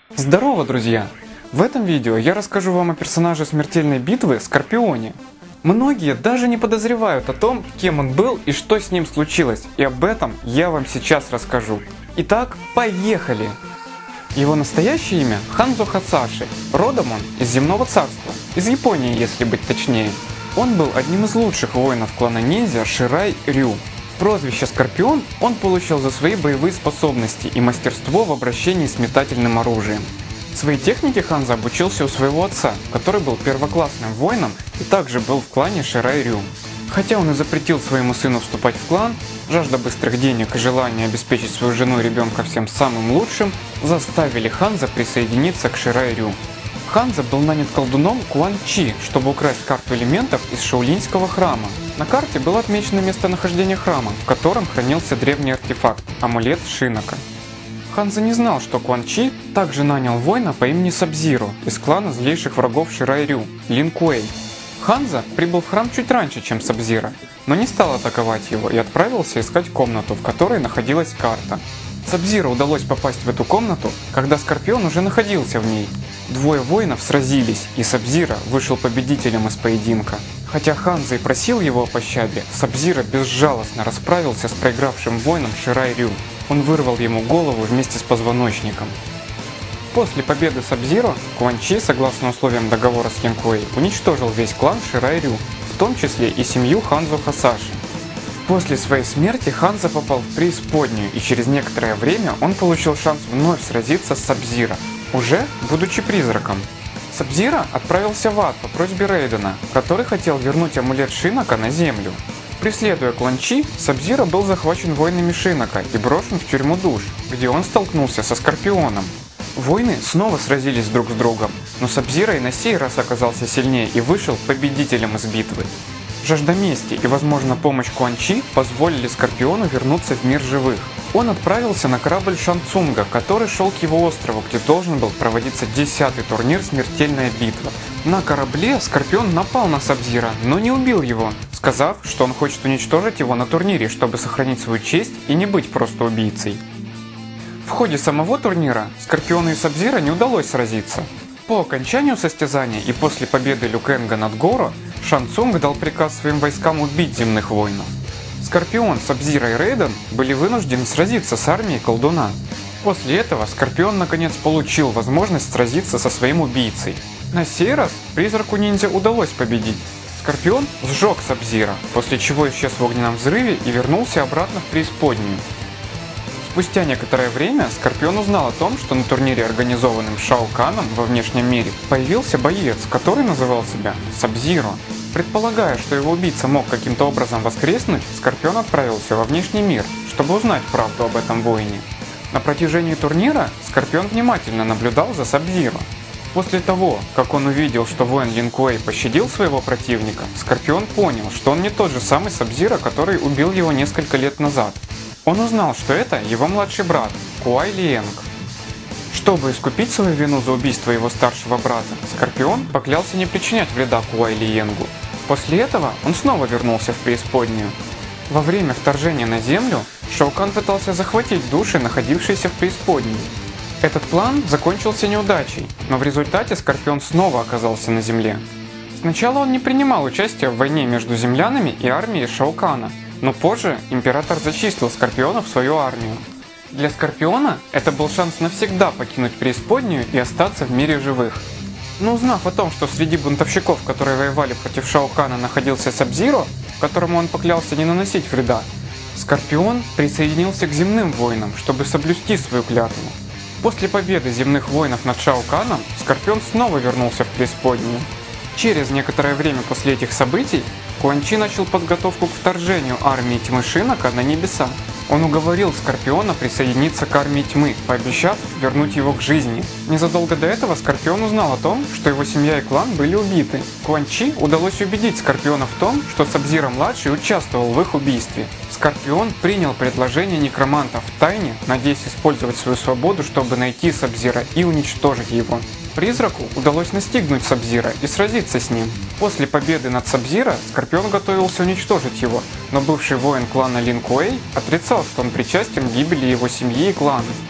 Здорово, друзья! В этом видео я расскажу вам о персонаже смертельной битвы Скорпионе. Многие даже не подозревают о том, кем он был и что с ним случилось, и об этом я вам сейчас расскажу. Итак, поехали! Его настоящее имя Ханзо Хасаши, родом он из Земного Царства, из Японии, если быть точнее. Он был одним из лучших воинов клана ниндзя Ширай Рю. Прозвище Скорпион он получил за свои боевые способности и мастерство в обращении с метательным оружием. Своей технике Ханзо обучился у своего отца, который был первоклассным воином и также был в клане Ширай Рю. Хотя он и запретил своему сыну вступать в клан, жажда быстрых денег и желание обеспечить свою жену и ребенка всем самым лучшим заставили Ханзо присоединиться к Ширай Рю. Ханзо был нанят колдуном Куан Чи, чтобы украсть карту элементов из Шаолиньского храма. На карте было отмечено местонахождение храма, в котором хранился древний артефакт – амулет Шинока. Ханзо не знал, что Куан Чи также нанял воина по имени Сабзиро из клана злейших врагов Ширай Рю – Лин Куэй. Ханзо прибыл в храм чуть раньше, чем Сабзиро, но не стал атаковать его и отправился искать комнату, в которой находилась карта. Сабзиро удалось попасть в эту комнату, когда Скорпион уже находился в ней. Двое воинов сразились, и Сабзиро вышел победителем из поединка. Хотя Ханзо и просил его о пощаде, Сабзиро безжалостно расправился с проигравшим воином Ширай Рю. Он вырвал ему голову вместе с позвоночником. После победы Сабзиро, Куан Чи, согласно условиям договора с Лин Куэй, уничтожил весь клан Ширай Рю, в том числе и семью Ханзо Хасаши. После своей смерти Ханзо попал в преисподнюю, и через некоторое время он получил шанс вновь сразиться с Сабзиро, уже будучи призраком. Сабзиро отправился в ад по просьбе Рейдена, который хотел вернуть амулет Шинока на землю. Преследуя Куан Чи, Сабзиро был захвачен воинами Шинока и брошен в тюрьму душ, где он столкнулся со Скорпионом. Воины снова сразились друг с другом, но Сабзиро и на сей раз оказался сильнее и вышел победителем из битвы. Жажда мести и, возможно, помощь Куан Чи позволили Скорпиону вернуться в мир живых. Он отправился на корабль Шан Цунга, который шел к его острову, где должен был проводиться 10-й турнир «Смертельная битва». На корабле Скорпион напал на Сабзиро, но не убил его, сказав, что он хочет уничтожить его на турнире, чтобы сохранить свою честь и не быть просто убийцей. В ходе самого турнира Скорпиону и Сабзиро не удалось сразиться. По окончанию состязания и после победы Лю Кэнга над Горо, Шан Цунг дал приказ своим войскам убить земных воинов. Скорпион, Сабзиро и Рейден были вынуждены сразиться с армией колдуна. После этого Скорпион наконец получил возможность сразиться со своим убийцей. На сей раз призраку ниндзя удалось победить. Скорпион сжег Сабзиро, после чего исчез в огненном взрыве и вернулся обратно в преисподнюю. Спустя некоторое время Скорпион узнал о том, что на турнире, организованном Шао Каном во внешнем мире, появился боец, который называл себя Сабзиро. Предполагая, что его убийца мог каким-то образом воскреснуть, Скорпион отправился во внешний мир, чтобы узнать правду об этом воине. На протяжении турнира Скорпион внимательно наблюдал за Сабзиро. После того, как он увидел, что воин Лин Куэй пощадил своего противника, Скорпион понял, что он не тот же самый Сабзиро, который убил его несколько лет назад. Он узнал, что это его младший брат, Куай Лиенг. Чтобы искупить свою вину за убийство его старшего брата, Скорпион поклялся не причинять вреда Куай Лиенгу. После этого он снова вернулся в преисподнюю. Во время вторжения на Землю Шао Кан пытался захватить души, находившиеся в преисподней. Этот план закончился неудачей, но в результате Скорпион снова оказался на Земле. Сначала он не принимал участия в войне между землянами и армией Шао Кана, но позже император зачислил Скорпиона в свою армию. Для Скорпиона это был шанс навсегда покинуть преисподнюю и остаться в мире живых. Но узнав о том, что среди бунтовщиков, которые воевали против Шао Кана, находился Сабзиро, которому он поклялся не наносить вреда, Скорпион присоединился к земным воинам, чтобы соблюсти свою клятву. После победы земных воинов над Шао Каном, Скорпион снова вернулся в преисподнюю. Через некоторое время после этих событий Куан Чи начал подготовку к вторжению армии тьмы Шинока на небеса. Он уговорил Скорпиона присоединиться к армии тьмы, пообещав вернуть его к жизни. Незадолго до этого Скорпион узнал о том, что его семья и клан были убиты. Куан Чи удалось убедить Скорпиона в том, что Сабзиро-младший участвовал в их убийстве. Скорпион принял предложение некромантов в тайне, надеясь использовать свою свободу, чтобы найти Сабзиро и уничтожить его. Призраку удалось настигнуть Сабзиро и сразиться с ним. После победы над Сабзиро Скорпион готовился уничтожить его, но бывший воин клана Лин Куэй отрицал, что он причастен к гибели его семьи и клана.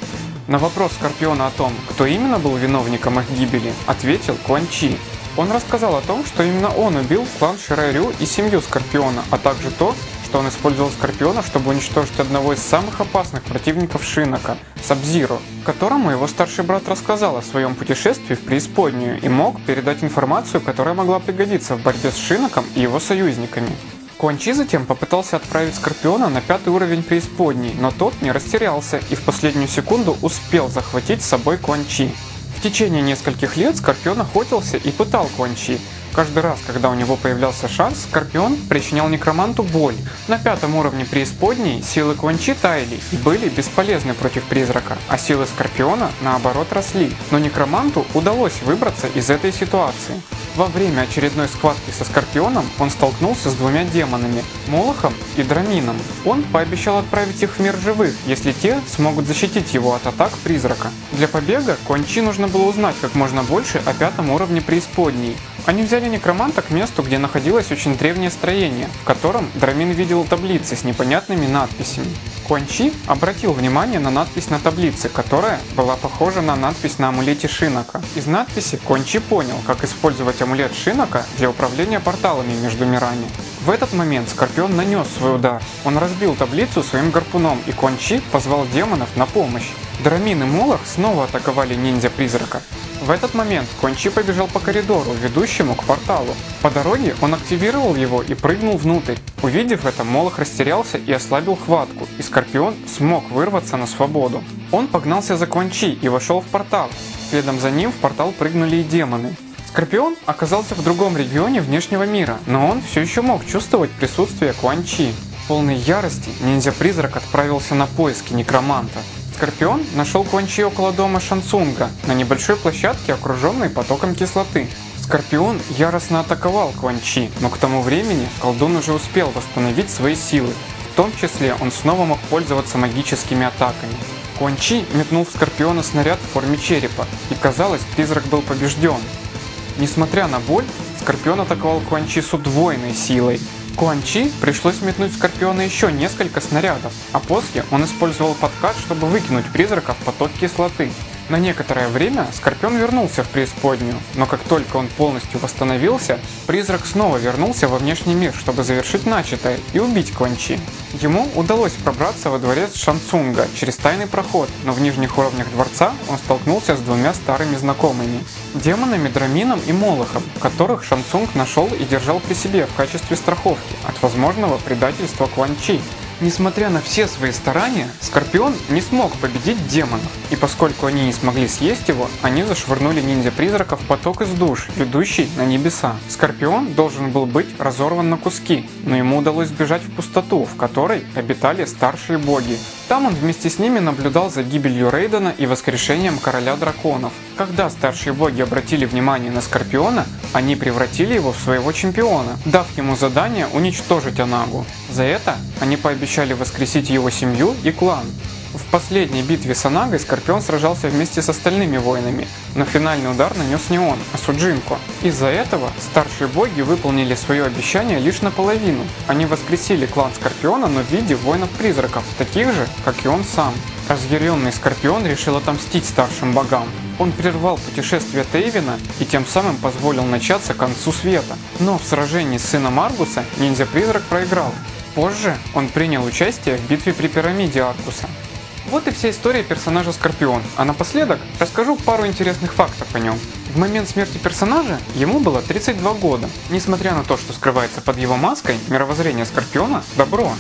На вопрос Скорпиона о том, кто именно был виновником их гибели, ответил Quan Chi. Он рассказал о том, что именно он убил клан Ширай Рю и семью Скорпиона, а также то, что он использовал Скорпиона, чтобы уничтожить одного из самых опасных противников Шинока – Саб-Зиро, которому его старший брат рассказал о своем путешествии в преисподнюю и мог передать информацию, которая могла пригодиться в борьбе с Шиноком и его союзниками. Quan Chi затем попытался отправить Скорпиона на 5-й уровень преисподней, но тот не растерялся и в последнюю секунду успел захватить с собой Quan Chi. В течение нескольких лет Скорпион охотился и пытал Quan Chi. Каждый раз, когда у него появлялся шанс, Скорпион причинял некроманту боль. На 5-м уровне преисподней силы Quan Chi таяли и были бесполезны против призрака, а силы Скорпиона, наоборот, росли. Но некроманту удалось выбраться из этой ситуации. Во время очередной схватки со Скорпионом он столкнулся с двумя демонами – Молохом и Драмином. Он пообещал отправить их в мир живых, если те смогут защитить его от атак призрака. Для побега Quan Chi нужно было узнать как можно больше о 5-м уровне преисподней. Они взяли некроманта к месту, где находилось очень древнее строение, в котором Драмин видел таблицы с непонятными надписями. Quan Chi обратил внимание на надпись на таблице, которая была похожа на надпись на амулете Шинока. Из надписи Quan Chi понял, как использовать амулет Шинока для управления порталами между мирами. В этот момент Скорпион нанес свой удар. Он разбил таблицу своим гарпуном, и Quan Chi позвал демонов на помощь. Драмин и Молох снова атаковали ниндзя-призрака. В этот момент Quan Chi побежал по коридору, ведущему к порталу. По дороге он активировал его и прыгнул внутрь. Увидев это, Молох растерялся и ослабил хватку, и Скорпион смог вырваться на свободу. Он погнался за Quan Chi и вошел в портал. Следом за ним в портал прыгнули и демоны. Скорпион оказался в другом регионе внешнего мира, но он все еще мог чувствовать присутствие Quan Chi. Полной ярости ниндзя-призрак отправился на поиски некроманта. Скорпион нашел Quan Chi около дома Шансунга, на небольшой площадке, окруженной потоком кислоты. Скорпион яростно атаковал Quan Chi, но к тому времени колдун уже успел восстановить свои силы. В том числе он снова мог пользоваться магическими атаками. Quan Chi метнул в Скорпиона снаряд в форме черепа, и казалось, призрак был побежден. Несмотря на боль, Скорпион атаковал Quan Chi с удвоенной силой. Quan Chi пришлось метнуть Скорпиона еще несколько снарядов, а после он использовал подкат, чтобы выкинуть призрака в поток кислоты. На некоторое время Скорпион вернулся в преисподнюю, но как только он полностью восстановился, призрак снова вернулся во внешний мир, чтобы завершить начатое и убить Quan Chi. Ему удалось пробраться во дворец Шансунга через тайный проход, но в нижних уровнях дворца он столкнулся с двумя старыми знакомыми – демонами Драмином и Молохом, которых Шансунг нашел и держал при себе в качестве страховки от возможного предательства Quan Chi. Несмотря на все свои старания, Скорпион не смог победить демонов, и поскольку они не смогли съесть его, они зашвырнули ниндзя-призрака в поток из душ, ведущий на небеса. Скорпион должен был быть разорван на куски, но ему удалось сбежать в пустоту, в которой обитали старшие боги. Там он вместе с ними наблюдал за гибелью Рейдена и воскрешением короля драконов. Когда старшие боги обратили внимание на Скорпиона, они превратили его в своего чемпиона, дав ему задание уничтожить Анагу. За это они пообещали воскресить его семью и клан. В последней битве с Анагой Скорпион сражался вместе с остальными воинами, но финальный удар нанес не он, а Суджинко. Из-за этого старшие боги выполнили свое обещание лишь наполовину. Они воскресили клан Скорпиона, но в виде воинов-призраков, таких же, как и он сам. Разъяренный Скорпион решил отомстить старшим богам. Он прервал путешествие Тейвина и тем самым позволил начаться концу света. Но в сражении с сыном Аргуса ниндзя-призрак проиграл. Позже он принял участие в битве при пирамиде Аргуса. Вот и вся история персонажа Скорпион, а напоследок расскажу пару интересных фактов о нем. В момент смерти персонажа ему было 32 года. Несмотря на то, что скрывается под его маской, мировоззрение Скорпиона – добро.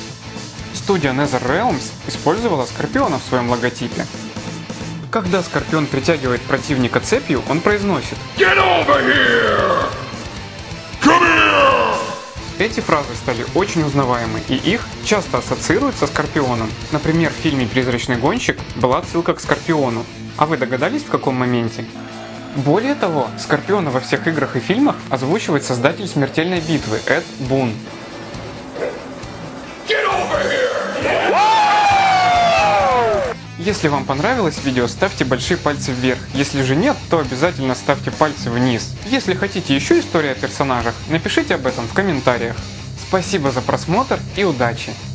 Студия NetherRealms использовала Скорпиона в своем логотипе. Когда Скорпион притягивает противника цепью, он произносит «Get over here! Come here!». Эти фразы стали очень узнаваемы, и их часто ассоциируют со Скорпионом. Например, в фильме «Призрачный гонщик» была отсылка к Скорпиону. А вы догадались, в каком моменте? Более того, Скорпиона во всех играх и фильмах озвучивает создатель «Смертельной битвы» Эд Бун. Если вам понравилось видео, ставьте большие пальцы вверх. Если же нет, то обязательно ставьте пальцы вниз. Если хотите еще истории о персонажах, напишите об этом в комментариях. Спасибо за просмотр и удачи!